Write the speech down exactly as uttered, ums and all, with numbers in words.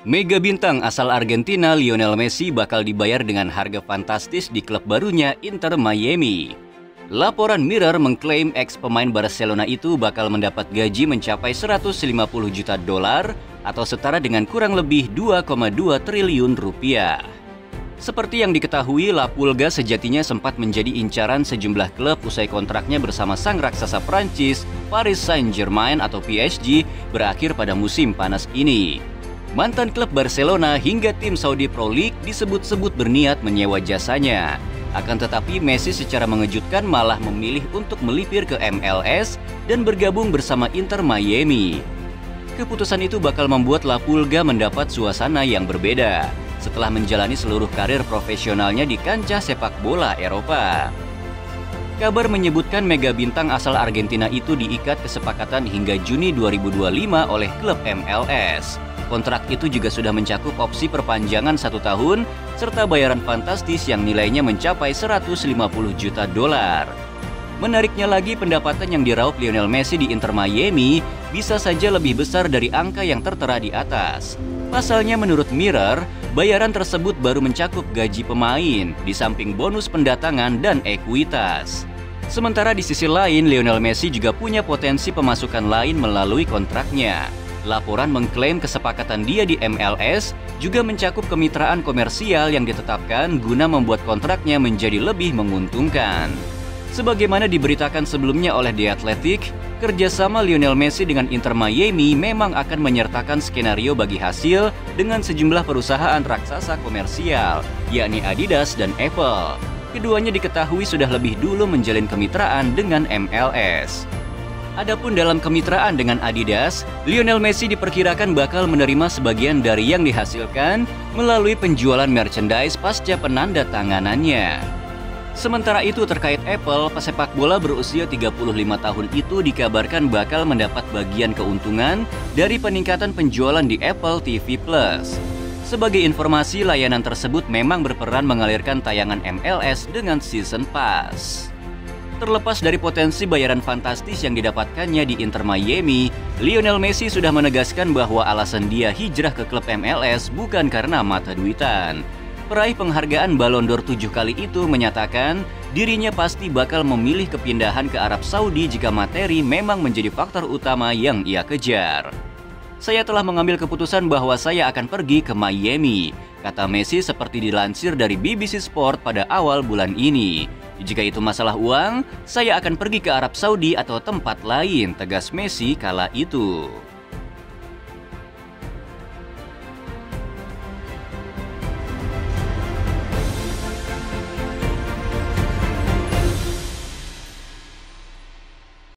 Mega bintang asal Argentina Lionel Messi bakal dibayar dengan harga fantastis di klub barunya Inter Miami. Laporan Mirror mengklaim ex-pemain Barcelona itu bakal mendapat gaji mencapai seratus lima puluh juta dolar atau setara dengan kurang lebih dua koma dua triliun rupiah. Seperti yang diketahui, La Pulga sejatinya sempat menjadi incaran sejumlah klub usai kontraknya bersama sang raksasa Prancis Paris Saint-Germain atau P S G berakhir pada musim panas ini. Mantan klub Barcelona hingga tim Saudi Pro League disebut-sebut berniat menyewa jasanya. Akan tetapi Messi secara mengejutkan malah memilih untuk melipir ke M L S dan bergabung bersama Inter Miami. Keputusan itu bakal membuat La Pulga mendapat suasana yang berbeda setelah menjalani seluruh karir profesionalnya di kancah sepak bola Eropa. Kabar menyebutkan mega bintang asal Argentina itu diikat kesepakatan hingga Juni dua ribu dua puluh lima oleh klub M L S. Kontrak itu juga sudah mencakup opsi perpanjangan satu tahun serta bayaran fantastis yang nilainya mencapai seratus lima puluh juta dolar. Menariknya lagi, pendapatan yang diraup Lionel Messi di Inter Miami bisa saja lebih besar dari angka yang tertera di atas. Pasalnya menurut Mirror, bayaran tersebut baru mencakup gaji pemain, di samping bonus pendatangan dan ekuitas. Sementara di sisi lain, Lionel Messi juga punya potensi pemasukan lain melalui kontraknya. Laporan mengklaim kesepakatan dia di M L S juga mencakup kemitraan komersial yang ditetapkan guna membuat kontraknya menjadi lebih menguntungkan. Sebagaimana diberitakan sebelumnya oleh The Athletic, kerjasama Lionel Messi dengan Inter Miami memang akan menyertakan skenario bagi hasil dengan sejumlah perusahaan raksasa komersial, yakni Adidas dan Apple. Keduanya diketahui sudah lebih dulu menjalin kemitraan dengan M L S. Adapun dalam kemitraan dengan Adidas, Lionel Messi diperkirakan bakal menerima sebagian dari yang dihasilkan melalui penjualan merchandise pasca penandatanganannya. Sementara itu terkait Apple, pesepak bola berusia tiga puluh lima tahun itu dikabarkan bakal mendapat bagian keuntungan dari peningkatan penjualan di Apple T V Plus. Sebagai informasi, layanan tersebut memang berperan mengalirkan tayangan M L S dengan Season Pass. Terlepas dari potensi bayaran fantastis yang didapatkannya di Inter Miami, Lionel Messi sudah menegaskan bahwa alasan dia hijrah ke klub M L S bukan karena mata duitan. Peraih penghargaan Ballon d'Or tujuh kali itu menyatakan dirinya pasti bakal memilih kepindahan ke Arab Saudi jika materi memang menjadi faktor utama yang ia kejar. "Saya telah mengambil keputusan bahwa saya akan pergi ke Miami," kata Messi seperti dilansir dari B B C Sport pada awal bulan ini. "Jika itu masalah uang, saya akan pergi ke Arab Saudi atau tempat lain," tegas Messi kala itu.